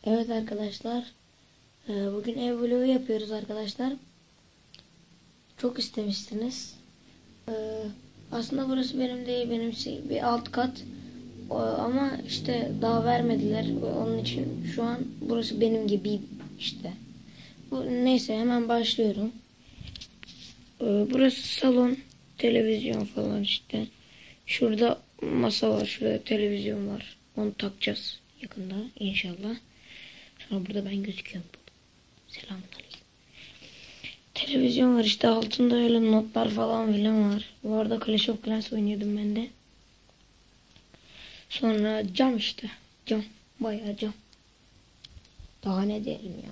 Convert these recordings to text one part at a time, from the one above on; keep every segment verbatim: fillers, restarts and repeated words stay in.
Evet arkadaşlar, bugün ev vlogu yapıyoruz arkadaşlar. Çok istemiştiniz. Aslında burası benim değil, benim bir alt kat. Ama işte daha vermediler. Onun için şu an burası benim gibi işte. Neyse, hemen başlıyorum. Burası salon, televizyon falan işte. Şurada masa var, şurada televizyon var. Onu takacağız yakında inşallah. Sonra burada ben gözüküyorum. Selamünaleyküm. Televizyon var işte, altında öyle notlar falan filan var. Bu arada Clash of Clans oynuyordum ben de. Sonra cam işte. Cam. Bayağı cam. Daha ne diyelim yani.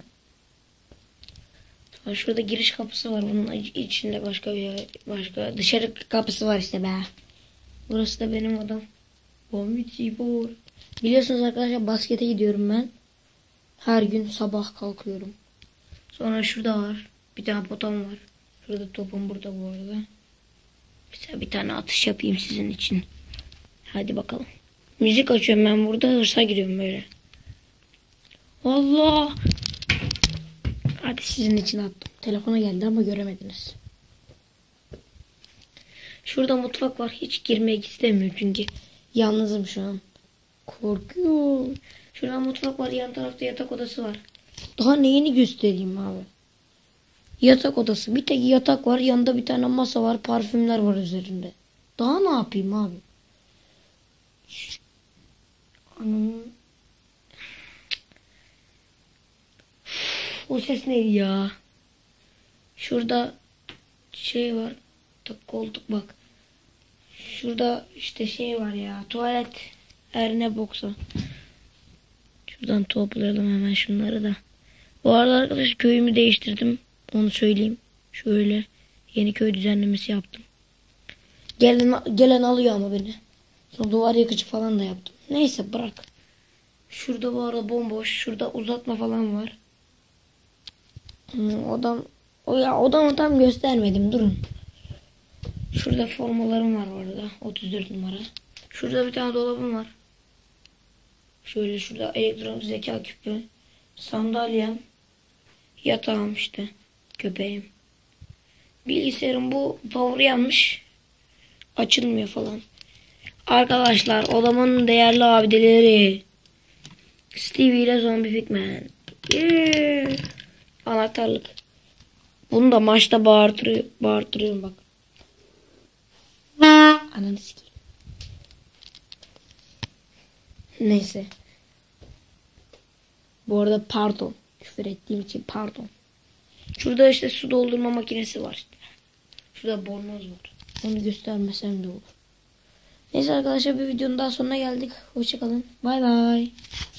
Sonra şurada giriş kapısı var. Bunun içinde başka bir başka dışarı kapısı var işte be. Burası da benim odam. Bombicibor. Biliyorsunuz arkadaşlar, baskete gidiyorum ben. Her gün sabah kalkıyorum. Sonra şurada var. Bir tane potam var. Şurada topum burada bu arada. Mesela bir tane atış yapayım sizin için. Hadi bakalım. Müzik açıyorum ben burada. Hırsa giriyorum böyle. Allah. Hadi sizin için attım. Telefona geldi ama göremediniz. Şurada mutfak var. Hiç girmek istemiyorum çünkü yalnızım şu an. Korkuyorum. Şurada mutfak var. Yan tarafta yatak odası var. Daha neyini göstereyim abi? Yatak odası. Bir tek yatak var. Yanında bir tane masa var. Parfümler var üzerinde. Daha ne yapayım abi? Anam. O ses neydi ya? Şurada şey var. Koltuk bak. Şurada işte şey var ya. Tuvalet. Her ne boksa. Şuradan toplayalım hemen şunları da. Bu arada arkadaş, köyümü değiştirdim. Onu söyleyeyim. Şöyle yeni köy düzenlemesi yaptım. Gelen, gelen alıyor ama beni. Sonra duvar yıkıcı falan da yaptım. Neyse, bırak. Şurada bu arada bomboş. Şurada uzatma falan var. Hmm, odam o ya odamı tam göstermedim. Durun. Şurada formalarım var bu arada. otuz dört numara. Şurada bir tane dolabım var. Şöyle şurada elektronik zeka küpü. Sandalyem. Yatağım işte. Köpeğim. Bilgisayarım bu power yanmış. Açılmıyor falan. Arkadaşlar, odamın değerli abideleri. Stevie ile Zombie Pigman. Yeah. Anahtarlık. Bunu da maçta bağırtırıyor, bağırtırıyorum bak. Ananı sikeyim. Neyse. Bu arada pardon. Küfür ettiğim için pardon. Şurada işte su doldurma makinesi var işte. Şurada bornoz var. Onu göstermesem de olur. Neyse arkadaşlar, bir videonun daha sonuna geldik. Hoşçakalın. Bay bay.